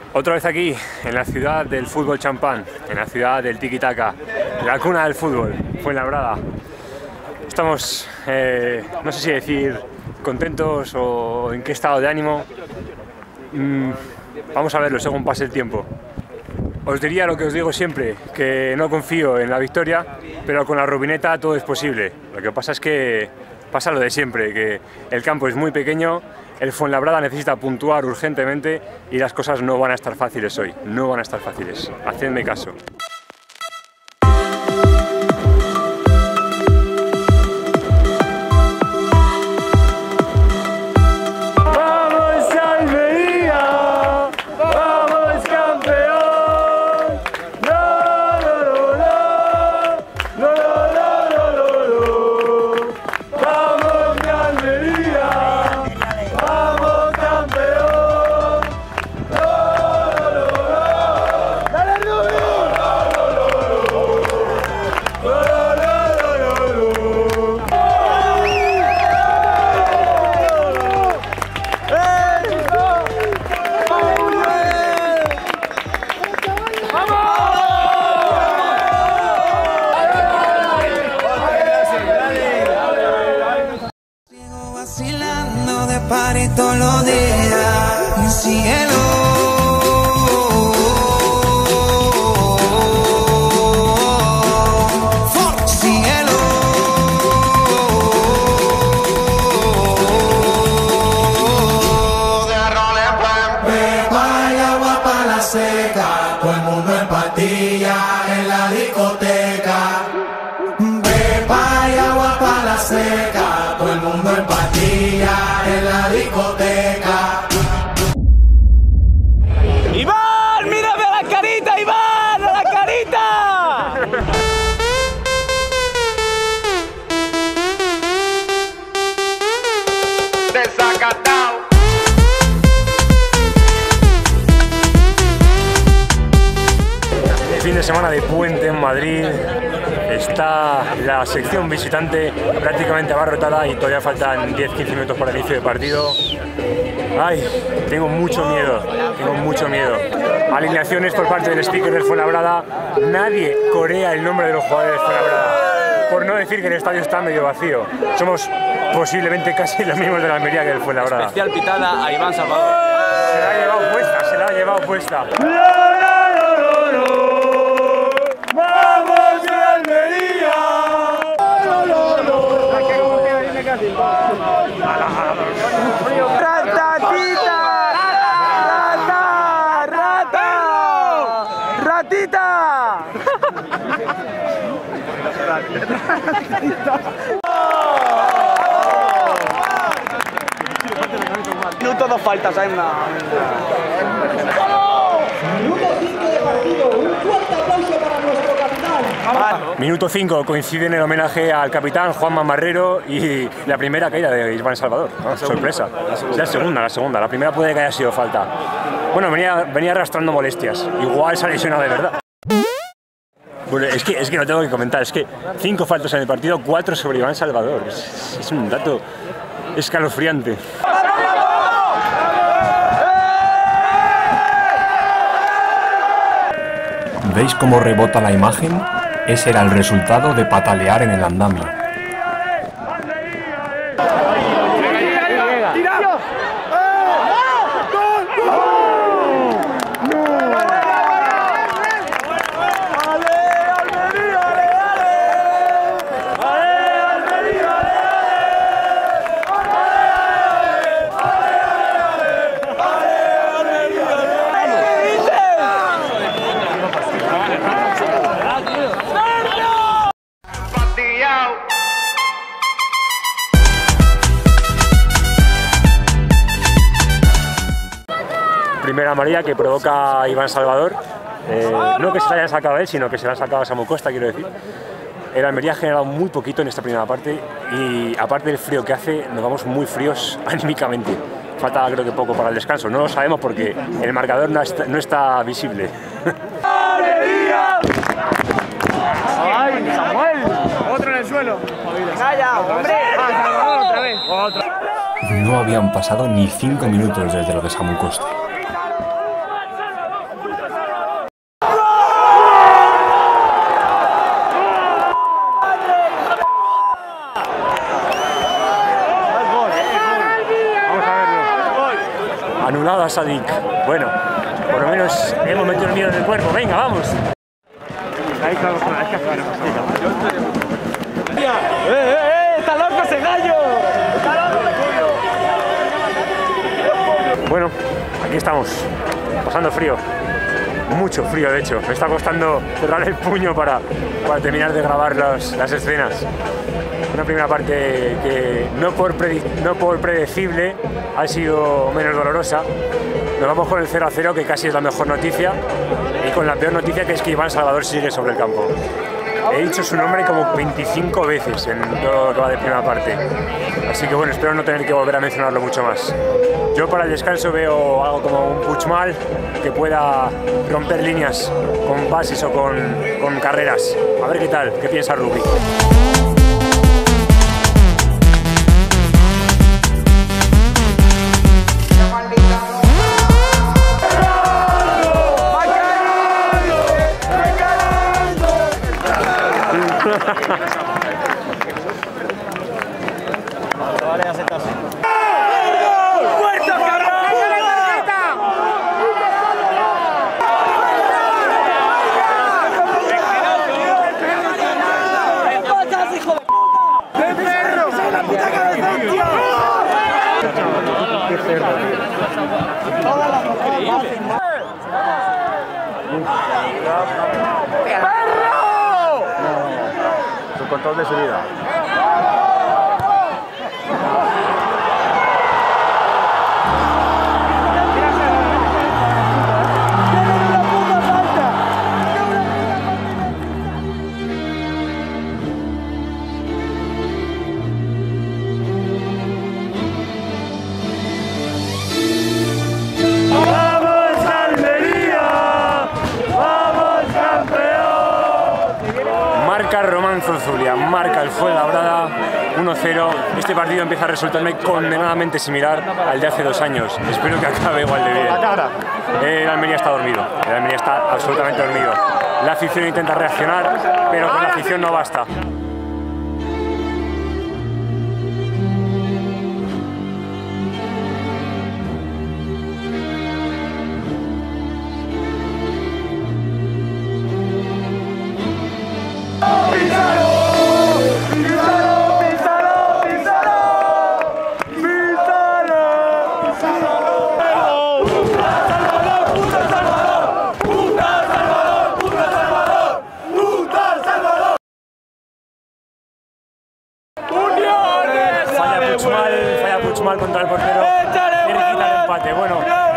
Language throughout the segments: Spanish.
Otra vez aquí, en la ciudad del fútbol champán, en la ciudad del tiki-taka, la cuna del fútbol, Fuenlabrada. Estamos, no sé si decir contentos o en qué estado de ánimo. Vamos a verlo según pase el tiempo. Os diría lo que os digo siempre, que no confío en la victoria, pero con la Rubineta todo es posible. Lo que pasa es que pasa lo de siempre, que el campo es muy pequeño, el Fuenlabrada necesita puntuar urgentemente y las cosas no van a estar fáciles hoy, no van a estar fáciles. Hacedme caso. Party todos los días, mi cielo. Cielo. Pepa y agua para la seca, todo el mundo en patilla en la discoteca. Pepa y agua para la seca, todo el mundo en patilla en la discoteca. ¡Iván! ¡Mírame a la carita, Iván! ¡A la carita! Desacatado. Fin de semana de puente en Madrid, está la sección visitante prácticamente abarrotada y todavía faltan 10-15 minutos para el inicio del partido. Ay, tengo mucho miedo, Alineaciones por parte del speaker del Fuenlabrada, nadie corea el nombre de los jugadores del Fuenlabrada, por no decir que el estadio está medio vacío. Somos posiblemente casi los mismos de la Almería que del Fuenlabrada. Especial pitada a Iván Salvador. Se la ha llevado puesta. ¡Vamos a Almería! ¡Ratatita! ¡Ratita! Minuto dos faltas, hay una. Minuto 5 de partido, un fuerte aplauso para nuestro capitán. Minuto 5, coincide en el homenaje al capitán Juanma Marrero y la primera caída de Iván Salvador. Sorpresa. La segunda. La primera puede que haya sido falta. Bueno, venía arrastrando molestias. Igual se ha lesionado de verdad. Bueno, es que lo tengo que comentar. Es que 5 faltas en el partido, 4 sobre Iván Salvador. Es un dato escalofriante. ¿Veis cómo rebota la imagen? Ese era el resultado de patalear en el andamio. Primera amarilla que provoca Iván Salvador, no que se la hayan sacado a él, sino que se la ha sacado a Samu Costa, quiero decir. El Almería ha generado muy poquito en esta primera parte y aparte del frío que hace, nos vamos muy fríos anímicamente. Falta creo que poco para el descanso, no lo sabemos porque el marcador no está visible. ¡Almería! ¡Ay, Samuel! Otro en el suelo. ¡Calla, hombre! ¡Ah, otra vez! No habían pasado ni 5 minutos desde lo de Samu Costa. Sadik. Bueno, por lo menos hemos metido el miedo en el cuerpo. Venga, vamos. ¡Está loco ese gallo! Bueno, aquí estamos, pasando frío. Mucho frío, de hecho. Me está costando cerrar el puño para terminar de grabar las escenas. Una primera parte que no por predecible ha sido menos dolorosa. Nos vamos con el 0-0, que casi es la mejor noticia, y con la peor noticia, que es que Iván Salvador sigue sobre el campo. He dicho su nombre como 25 veces en todo lo que va de primera parte. Así que bueno, espero no tener que volver a mencionarlo mucho más. Yo para el descanso veo algo como un Puigmal que pueda romper líneas con pases o con carreras. A ver qué tal, qué piensa Rubi. Vale, aceptas. Su control de su vida. Marca Román Zuzulia, marca el Fuenlabrada 1-0. Este partido empieza a resultarme condenadamente similar al de hace 2 años. Espero que acabe igual de bien. El Almería está dormido, el Almería está absolutamente dormido. La afición intenta reaccionar, pero con la afición no basta. Falla Puigmal contra el portero. Tiene que quitar el empate. Bueno.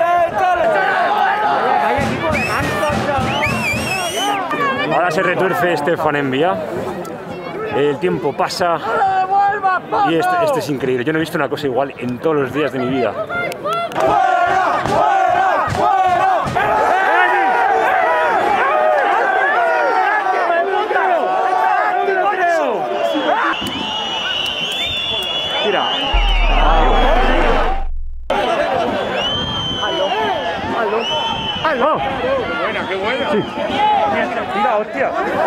Ahora se retuerce Stefan Envía. El tiempo pasa y este es increíble. Yo no he visto una cosa igual en todos los días de mi vida. Tira. ¡Aló! ¡Qué buena! Sí. Tira, hostia.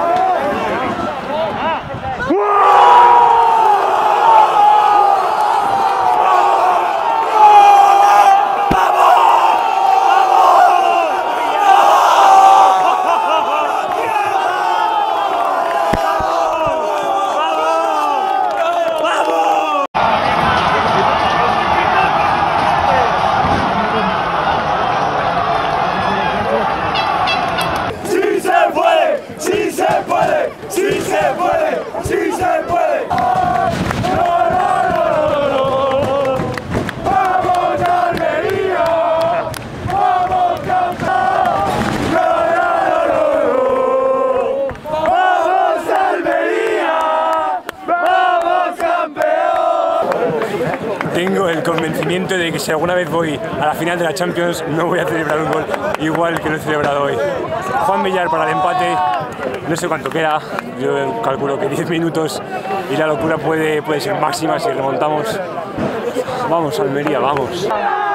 Tengo el convencimiento de que si alguna vez voy a la final de la Champions no voy a celebrar un gol igual que lo he celebrado hoy. Juan Villar para el empate, no sé cuánto queda, yo calculo que 10 minutos y la locura puede ser máxima si remontamos. Vamos Almería, vamos.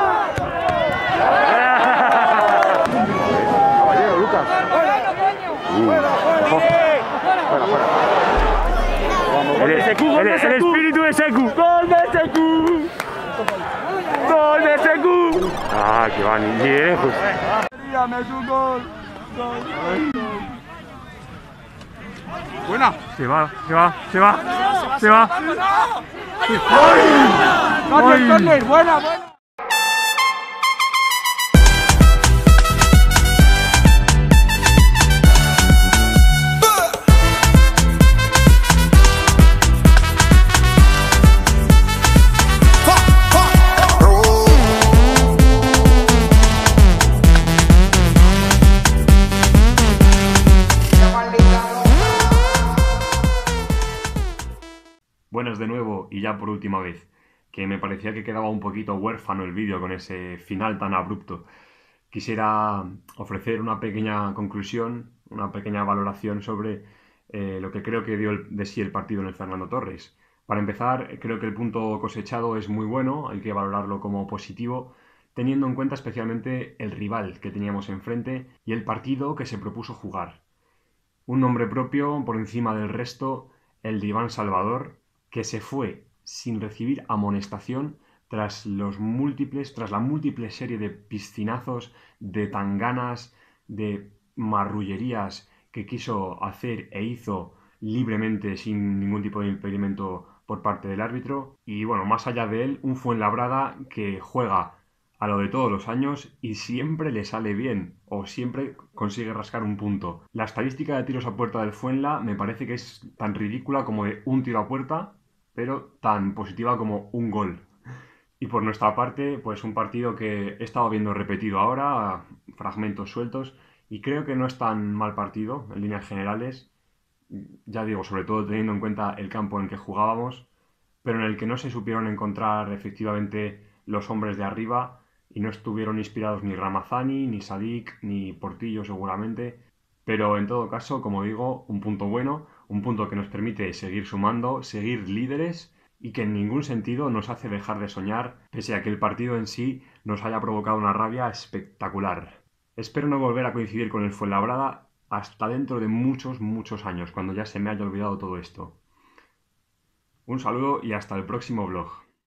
Caballero, Lucas. El espíritu de Secu. ¡Gol de Secu! ¡Gol de Secu! Ah, que van, ni de lejos. Buena. Se va. Córner, buena. Buenas de nuevo y ya por última vez, que me parecía que quedaba un poquito huérfano el vídeo con ese final tan abrupto. Quisiera ofrecer una pequeña conclusión, una pequeña valoración sobre lo que creo que dio de sí el partido en el Fernando Torres. Para empezar, creo que el punto cosechado es muy bueno, hay que valorarlo como positivo, teniendo en cuenta especialmente el rival que teníamos enfrente y el partido que se propuso jugar. Un nombre propio por encima del resto, el de Iván Salvador, que se fue sin recibir amonestación tras la múltiple serie de piscinazos, de tanganas, de marrullerías que quiso hacer e hizo libremente sin ningún tipo de impedimento por parte del árbitro. Y bueno, más allá de él, un Fuenlabrada que juega a lo de todos los años y siempre le sale bien o siempre consigue rascar un punto. La estadística de tiros a puerta del Fuenla me parece que es tan ridícula como de un tiro a puerta, pero tan positiva como un gol. Y por nuestra parte, pues un partido que he estado viendo repetido ahora, fragmentos sueltos, y creo que no es tan mal partido en líneas generales, ya digo, sobre todo teniendo en cuenta el campo en el que jugábamos, pero en el que no se supieron encontrar efectivamente los hombres de arriba y no estuvieron inspirados ni Ramazani, ni Sadik, ni Portillo seguramente, pero en todo caso, como digo, un punto bueno, un punto que nos permite seguir sumando, seguir líderes y que en ningún sentido nos hace dejar de soñar, pese a que el partido en sí nos haya provocado una rabia espectacular. Espero no volver a coincidir con el Fuenlabrada hasta dentro de muchos años, cuando ya se me haya olvidado todo esto. Un saludo y hasta el próximo vlog.